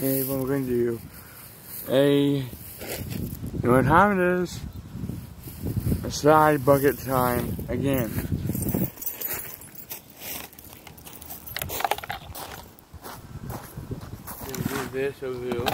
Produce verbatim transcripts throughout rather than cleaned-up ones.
Hey, what we're gonna do? A, you know what time it is? A slide bucket time again. Do this over here.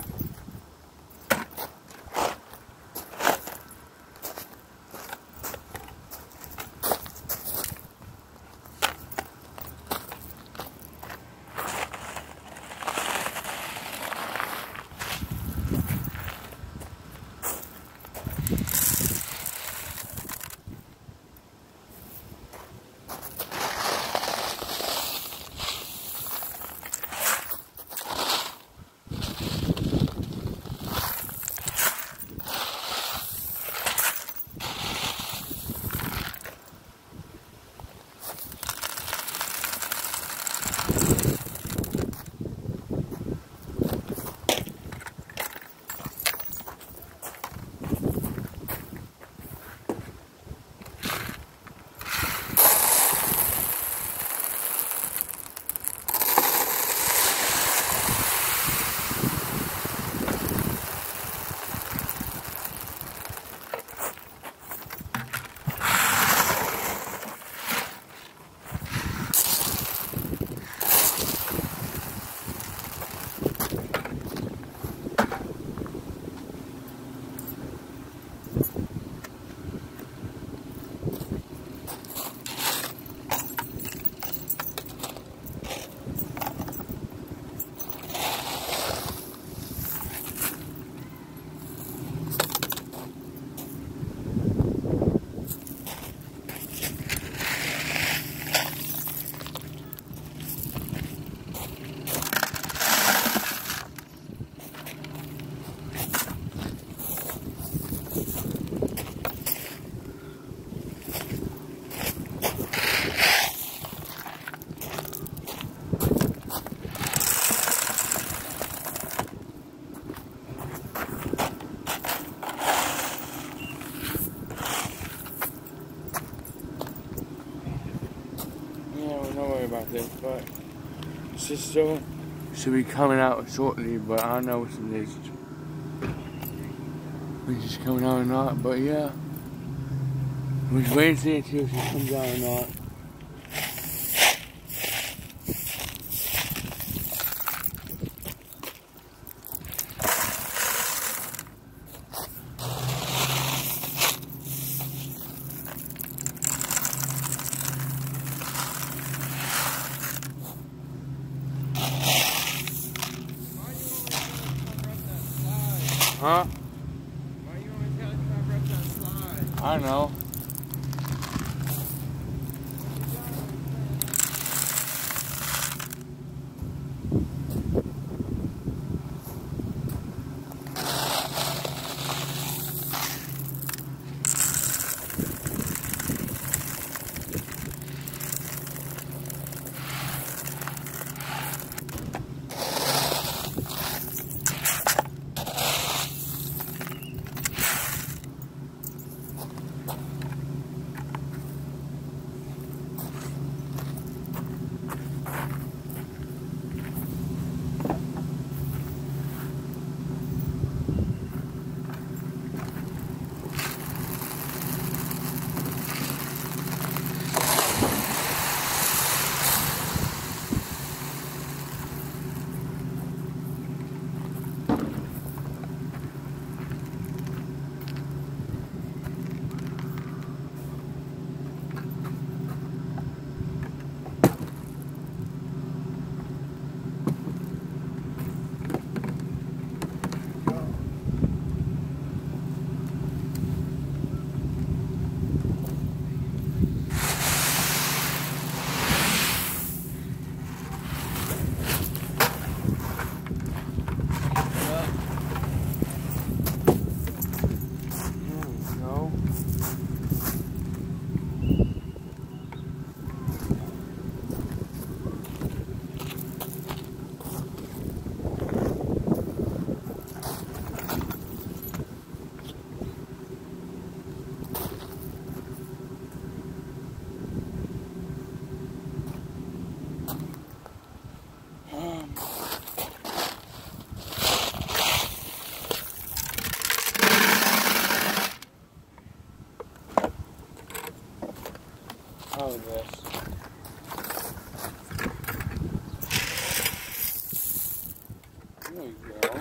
Don't worry about this, but sister should be coming out shortly, but I don't know what it is. If she's coming out or not, but yeah. We're just waiting to see if she comes out or not. Huh? Why you always gotta cover up that slide? I don't know. There you go.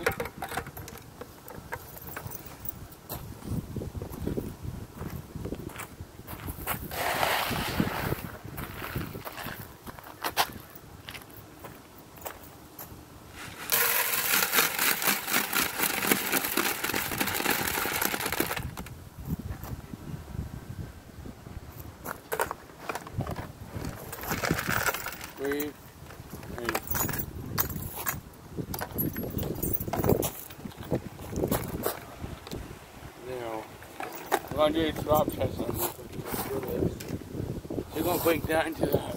Breathe. Breathe. Now, we're going to do a drop test on this. So you're going to break that into that.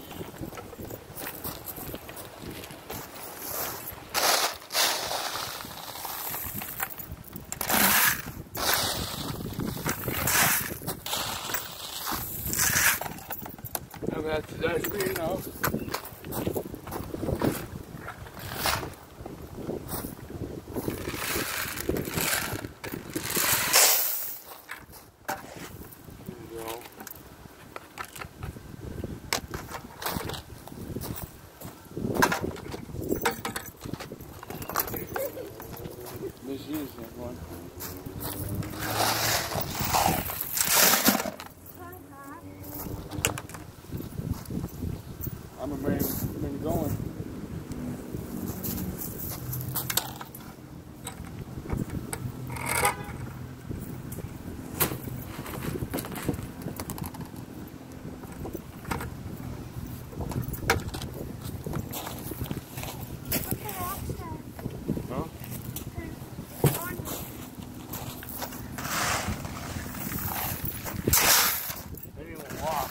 That's, that's good enough. Just use that one. I'm ready, ready going. Huh? They didn't even walk.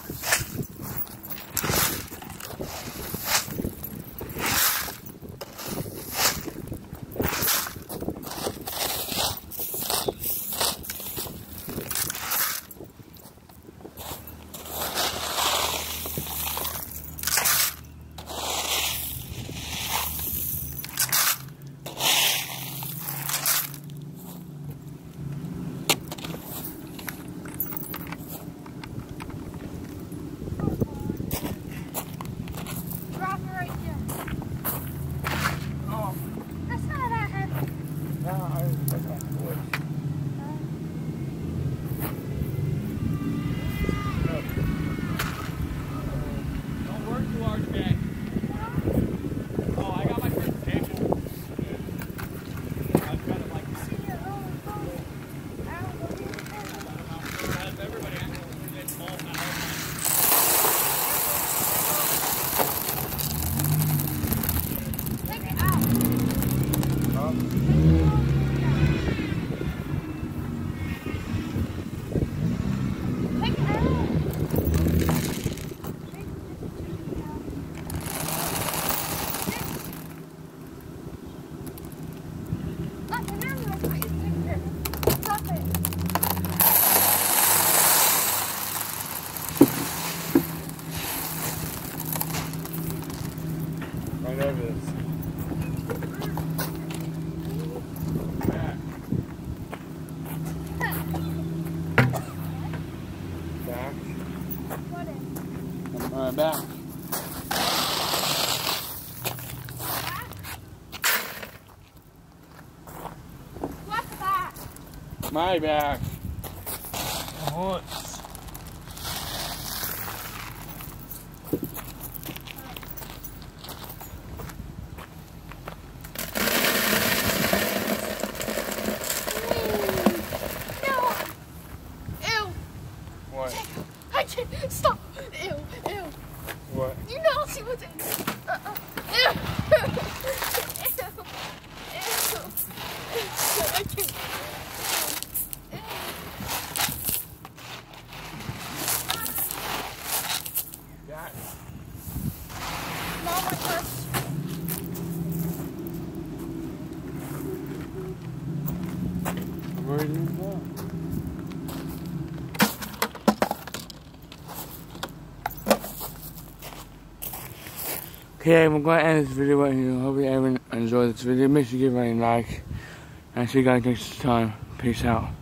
Right over this. Back. Back. What is? Uh, back. What's that? My back. What? I can't stop. Ew, ew. What? You know she was in. Uh, uh. Ew. Ew. Ew. Ew. I can't. Ew. That. Mom, I touched. Where did you go? Okay, I'm going to end this video right here. Hope you everyone enjoyed this video. Make sure you give it a like. And see you guys next time. Peace out.